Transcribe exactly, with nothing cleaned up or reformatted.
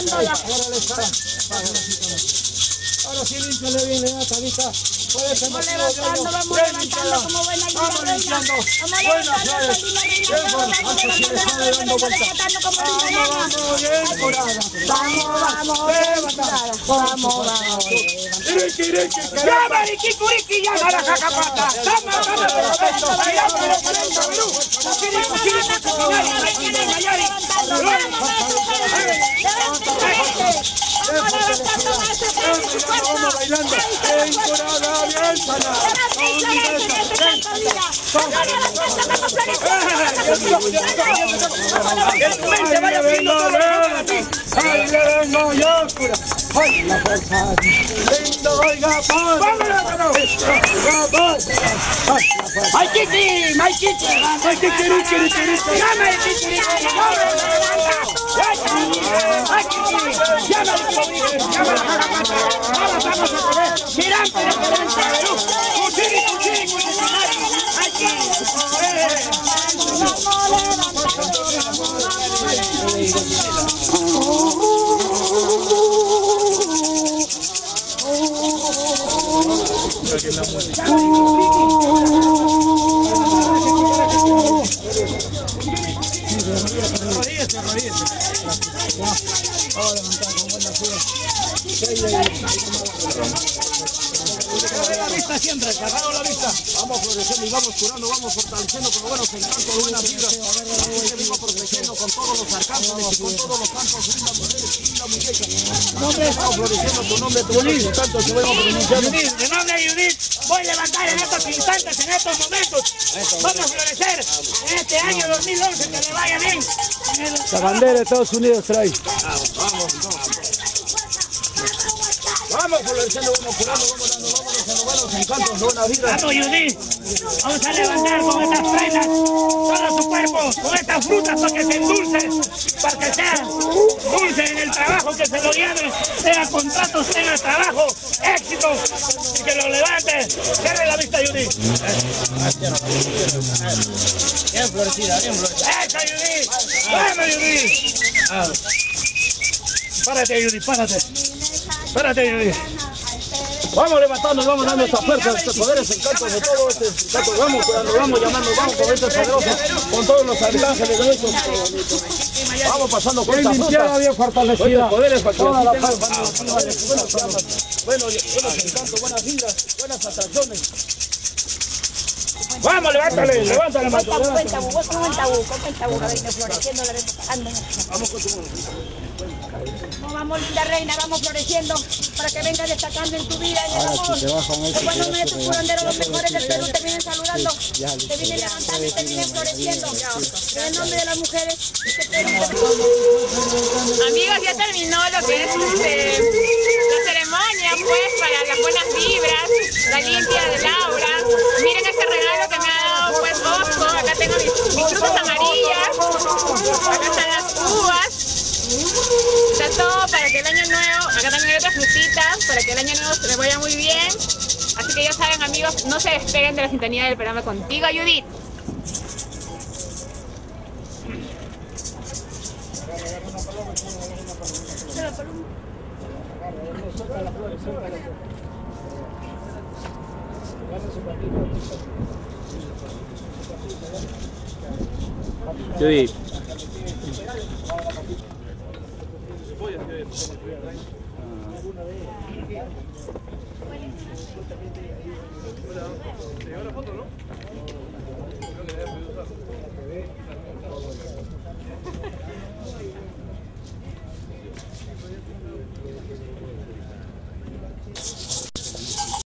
levantándola. Ahora sí, límpiale bien, le da talita. Vamos levantando, vamos levantando como buena linda reina. Vamos levantando esa linda reina. Vamos levantando, vamos levantando como linda reina. Vamos, vamos, levantada. Vamos, vamos. ¡Ya, mariqui, curiqui, ya, la jacapata! ¡Dame, dame, perfecto! ¡Allá, pero, pero, Perú! ¡Curiqui, curiqui, curiqui, mayari! Vamos levantando más ese pecho. Vamos bailando. Bien, corada, bien, sana. ¡Que vaya viendo todo! ¡Ay, le vengo yo, cura! ¡Ay, la fuerza! ¡Lindo, oiga, paz! ¡Vámonos! ¡Ay, Kiki! ¡Ay, Kiki! ¡Ay, Kiki, Kiki, Kiki! ¡Llama el Kiki! ¡Ay, Kiki! ¡Llama el Kiki! ¡Llama la jacapata! ¡Vamos, vamos a ver! ¡Girante, esperanza, Perú! ¡Cuchiri, cuchiri, cuchiri! ¡Ay, Kiki! La vista siempre, cargado la vista. Vamos floreciendo y vamos curando, vamos fortaleciendo con buenos encantos, buenas vibras. Así que vivo progresando con todos los arcángeles y con todos los santos, lindas mujeres y lindas muñecas. Nombre, vamos floreciendo tu nombre, tu nombre, tanto que vamos pronunciando. Judith, de nombre de Judith, voy a levantar en estos instantes, en estos momentos. Vamos a florecer en este año dos mil once, que le vaya bien. La bandera de Estados Unidos trae. Vamos, vamos, vamos floreciendo, vamos curando, vamos dando, vamos dando buenos encantos, buenas vibras. Vamos, Judith, vamos a levantar con estas prendas todo su cuerpo, con estas frutas para que se endulce, para que sea dulce en el trabajo, que se lo lleve, sea contratos, tenga trabajo, éxito, y que lo levante. Cierre la vista, Judith. Bien florecida, bien florecida. ¡Esa, Judith! ¡Vamos, Judith! Párate, Judith, párate. Párate, Judith. Vamos levantando, vamos dando esta fuerza, estos poderes, encantos de todo este encanto. Vamos curando, vamos llamando, vamos con estos poderosos, con todos los arcángeles de estos. Vamos pasando con esta fruta. Bien fortalecida. Poderes para que toda la paz. Bueno, buenos encantos, buenas vidas, buenas atracciones. Vamos, levántale, levántale, Con macho. tabú, con tabú, con tabú, con tabú, la reina floreciendo, la reina sacando. Vamos con tu mano. Vamos, vamos, linda reina, vamos floreciendo para que venga destacando en tu vida, en el amor. Los buenos nuestros curanderos, los mejores del Perú te vienen saludando, te vienen levantando y te vienen floreciendo. En el nombre de las mujeres, este Perú te... Amigos, ya terminó lo que es este, la ceremonia, pues, para las buenas vibras, la limpia de Laura. Miren este regalo que me ha dado, pues, Osco. Acá tengo mis, mis frutas amarillas, acá están las uvas. Está todo para que el año nuevo, acá también hay otras frutitas, para que el año nuevo se les vaya muy bien. Así que ya saben, amigos, no se despeguen de la sintonía del programa Contigo, Judith. Judith.